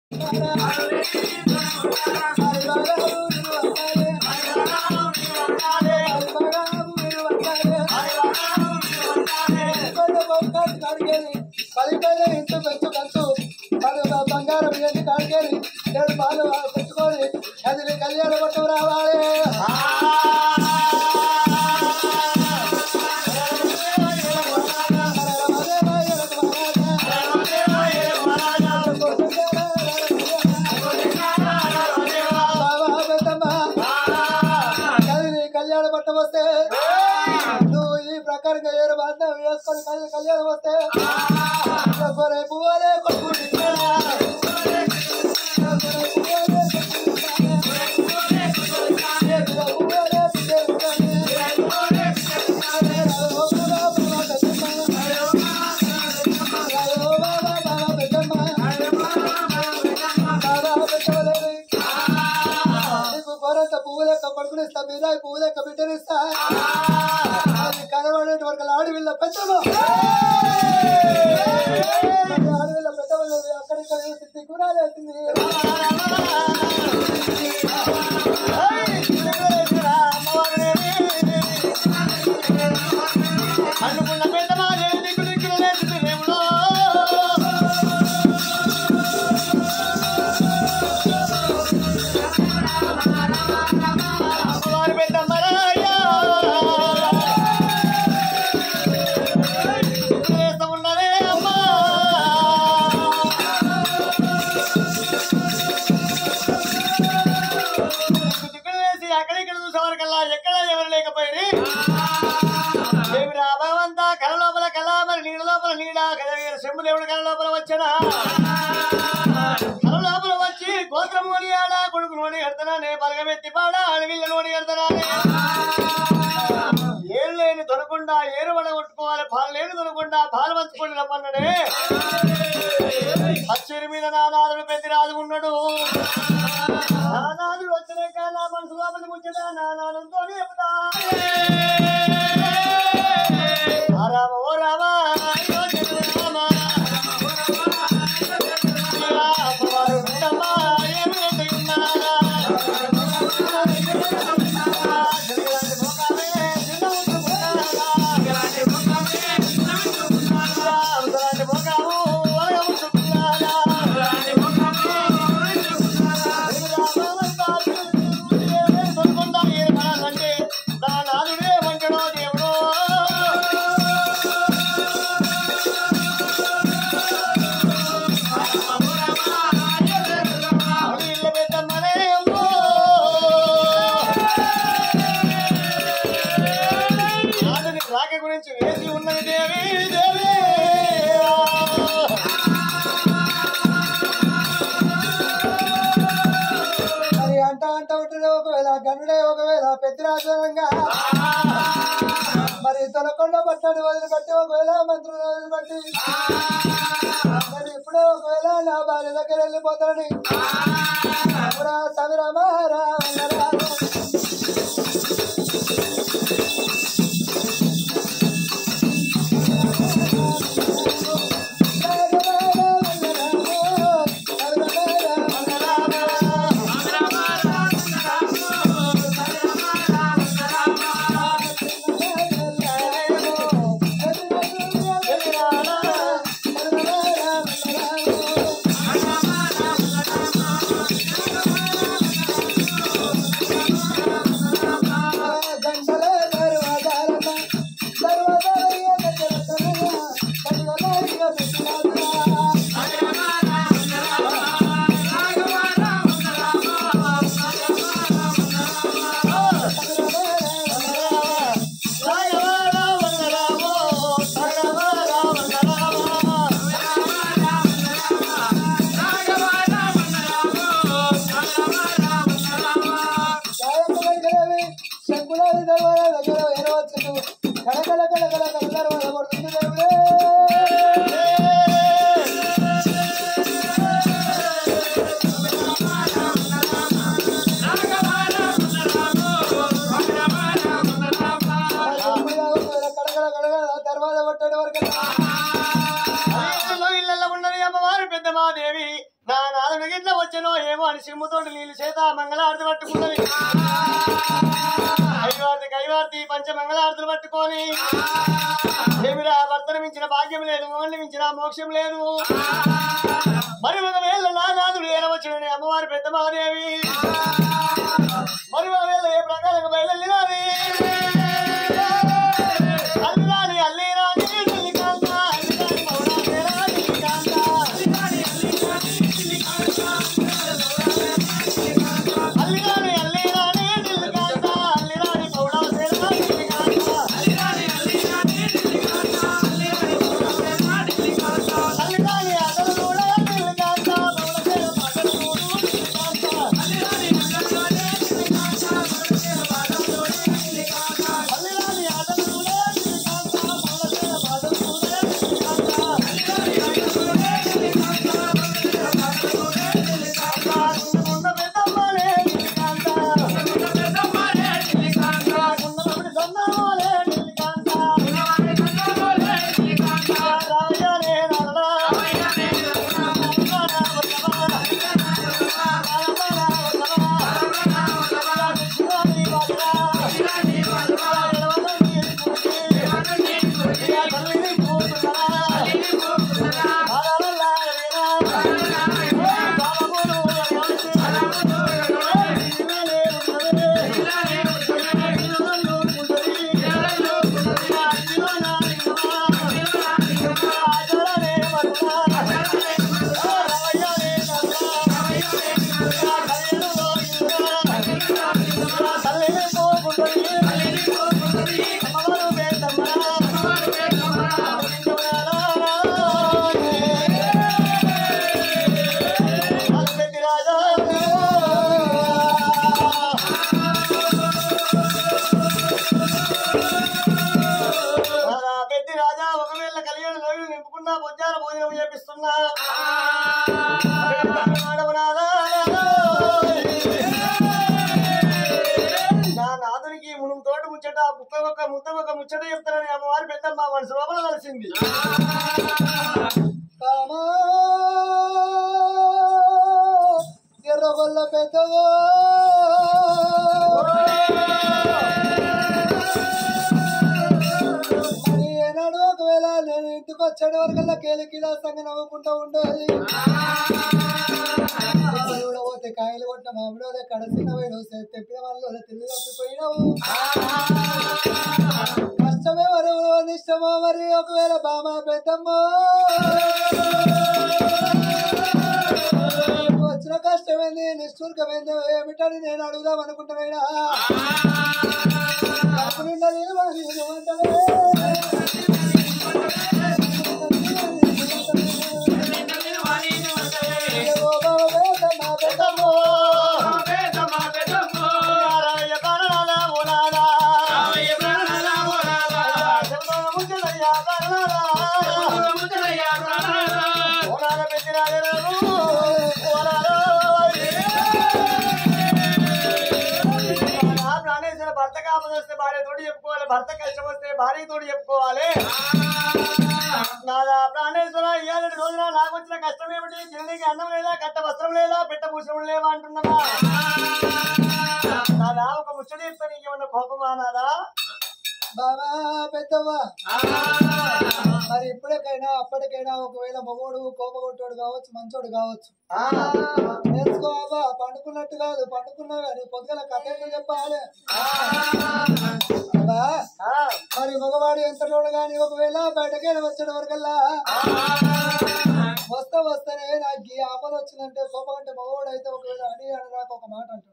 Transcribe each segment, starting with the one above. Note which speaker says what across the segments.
Speaker 1: బంగారం ఏంటి కాడికేరి నేను పాలు పెట్టుకొని అది కళ్యాణ పట్టం రావాలి. కళ్యాణ పట్టం వస్తే నువ్వు ఈ ప్రకారంగా ఏడు బాధ్యం వేసుకొని కళ్యాణం వస్తే పువ్వులే కొట్టుకుంటున్నా పువ్వులే పడుకునిస్తా మీద పువ్వులే బిడ్డనిస్తా కనబడేటి వరకు ఆడి వీళ్ళ పెద్దమ్మ ఆడవిళ్ళ పెద్దవాళ్ళు అక్కడిక్కడ సిద్ధి కూడా లేసింది.
Speaker 2: అనుకున్న పెద్దమా దిక్కు దిక్కులు లేచింది దేవుడు. అమ్మవారి పెద్దమ్మరాయ్యా ఉన్నదే అమ్మా. దిక్కులు వేసి అక్కడిక్కడ చూసేవారికల్లా ఎక్కడ ఎవరు లేకపోయి రాభవంతా కళ లోపల కళ మరి నీళ్ళ లోపల నీడ శంభు దేవుడు కళ లోపల వచ్చానా కళ లోపల వచ్చి గోత్రం నోని ఆడ కొడుకు నోని కడతానే బలగమెత్తి పాడ అడవిళ్ళ నోని కడతానే ఏళ్ళు లేని దొరకుండా ఏరు వడ కొట్టుకోవాలి పాలు లేని దొరకుండా పాలు పంచుకొని రమ్మన్నాడే. పచ్చరి మీద నానాదుడు పెద్ద రాజు ఉన్నాడు. నానాదుడు వచ్చినాక నా మనసు లోపల ముచ్చట నానాదంతో చెప్తా రామ ఓ రామ రామ గురించి వేసి ఉన్నది దేవి దేవి.
Speaker 1: మరి అంట ఉంటుంది ఒకవేళ గనుడే ఒకవేళ పెద్దరాజంగా మరి తొలకొండ పట్టాడు వదిలిపెట్టి ఒకవేళ మంత్రులు వదిలిపెట్టి మరి ఇప్పుడే ఒకవేళ నా భార్య దగ్గర వెళ్ళిపోతాడని సవిరమారా
Speaker 2: ఎట్లా వచ్చానో ఏమో అని సిమ్ముతోటి నీళ్ళు చేత మంగళారతి పట్టుకున్నది. కైవార్తి పంచ మంగళారతులు పట్టుకొని ఏమిరా భర్తను మించిన భాగ్యం లేదు, మొగల్ని మించిన మోక్షం లేదు. మరి ఒకవేళ నా నాదుడు ఏలవచ్చుడని అమ్మవారి పెద్ద మహాదేవి మరి ఒకవేళ ఏ ప్రకారంగా బయలుదేరాలి అల్లిరాని అల్లిరాని దిల్లికాంత అల్లిరాని మౌనాదేరా దిల్లికాంత అల్లిరాని అల్లిరాని దిల్లికాంత అల్లిరాని అల్లిరాని దిల్లికాంత అల్లిరాని మౌనాదేరా దిల్లికాంత అల్లిరాని అల్లిరాని దిల్లికాంత అల్లిరాని మౌనాదేరా దిల్లికాంత అల్లిరాని అదలు కూడా దిల్లికాంత మౌనాదేరా మాటలు కూడా దిల్లికాంత అల్లిరాని అల్లిరాని దిల్లికాంత మౌనాదేరా మాటలు కూడా దిల్లికాంత అల్లిరాని అదలు కూడా దిల్లికాంత మౌనాదేరా మాటలు కూడా దిల్లికాంత అల్లిరాని అదలు కూడా దిల్లికాంత మౌనాదేరా మాటలు కూడా దిల్లికాంత గుండ పెద్దమ్మలే దిల్లికాంత గుండ పెద్దమ్మలే దిల్లికాంత గుండమడి సన్నమలే దిల్లికాంత గుండమడి సన్నమలే దిల్లికాంత రావయ్యనే నరడా రావయ్యనే నరడా పెద్ద రాజా ఒకవేళ కళ్యాణ లోయలు నింపుకున్నా బొజ్జాల భోజనం చేపిస్తున్నా నా నాదునికి మునుగు తోట ముచ్చట ముద్దొక్క ముచ్చట చెప్తానని అమ్మవారి పెద్దమ్మ మనసు లోపల కలిసింది.
Speaker 1: ఎర్రగొల్ల పెద్దవో మరి ఏనాడు ఒకవేళ నేను ఇంటికి వచ్చేటి వరకల్లా కేలికిలా సంగ నవ్వుకుంటూ ఉండేది. పోతే కాయలు కొట్టిన మామిడి కడసిన పోయినావు, తెప్పిన వాళ్ళు తిరిగి తప్పిపోయినావు. కష్టమే మరి ఇష్టమో మరి ఒకవేళ బామా పెద్దమ్మో వచ్చిన కష్టమైంది నిష్ఠూర్కమైంది ఏమిటని నేను అడుగుదాం అనుకుంటున్నా. కడుపు నిండా
Speaker 2: భర్త కాపం వస్తే భార్య తోటి చెప్పుకోవాలి, భర్త కష్టం వస్తే భార్య తోటి చెప్పుకోవాలి. నాదా ప్రాణేశ్వర ఇవాళ రోజున నాకు వచ్చిన కష్టం ఏమిటి? తినడానికి అన్నం లేదా, కట్ట వస్త్రం లేదా, పెట్ట భూషణం లేవా అంటున్నావా? నాదా ఒక ముచ్చట చెప్తా, నీకేమన్నా కోపమా నాదా?
Speaker 1: బాబా పెద్దవ్వా మరి ఇప్పటికైనా అప్పటికైనా ఒకవేళ మగోడు కోపగొట్టోడు కావచ్చు, మంచోడు కావచ్చు, నేర్చుకోవా. పండుకున్నట్టు కాదు, పండుకున్నా కానీ పొద్దుగల కథ చెప్పాలి. మరి మగవాడు ఎంత రోడ్డు కానీ ఒకవేళ బయటకైనా వచ్చేట వరకల్లా వస్తేనే నాకు ఈ ఆపద వచ్చిందంటే కోపం అంటే మగవాడు అయితే ఒకవేళ అని నాకు ఒక మాట అంటాడు.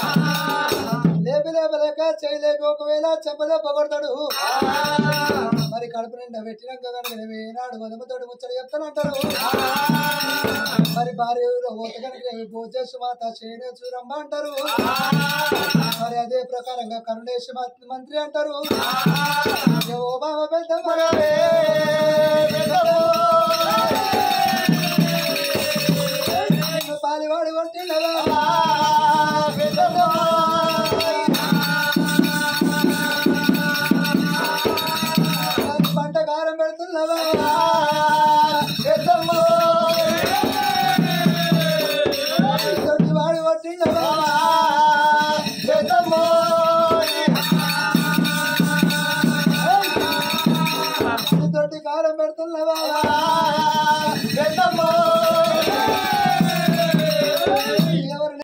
Speaker 1: లేపలేక చేయలేక ఒకవేళ చెప్పలే పొగడతాడు. మరి కడుపు నిండా పెట్టినాక కనుక ఏనాడు వదమతోడు ముచ్చట చెప్తానంటారు. మరి భార్య ఓత కనుక భోజేసి మాత చేయనే చూరమ్మ అంటారు. మరి అదే ప్రకారంగా కరుణేశ్ మంత్రి అంటారు. ఓ బాబా పెద్ద పాలివాడు కొట్టిండవా పంటకారం పెడుతున్నవా దండారం పెడుతున్నావా